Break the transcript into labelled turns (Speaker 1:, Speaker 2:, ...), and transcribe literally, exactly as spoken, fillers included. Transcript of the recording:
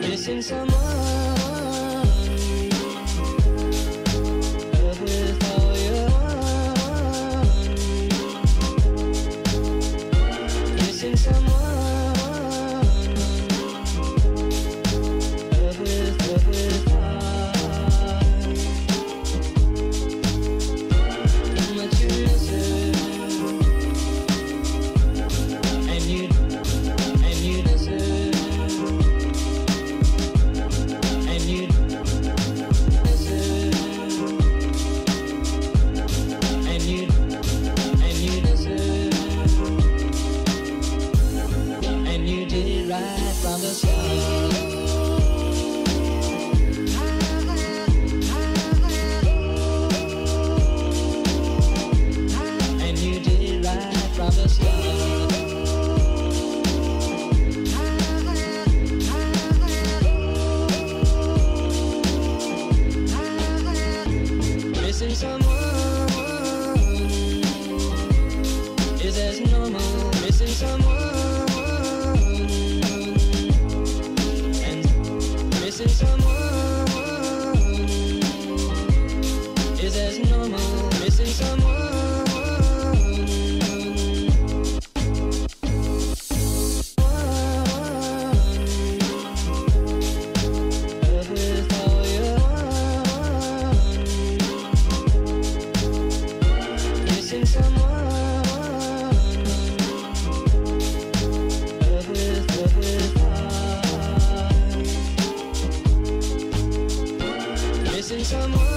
Speaker 1: Missing someone. Love with all your heart. Missing someone. Love with, love with heart. How much you miss her. And you, and you deserve. And you deserve. And you, and you deserve. And you did it right from the start. And you did it right from the start. Missing someone is as normal. Missing someone and missing someone is as normal. Missing someone. Love with all your heart. Missing someone. Love with, love with heart. Missing someone.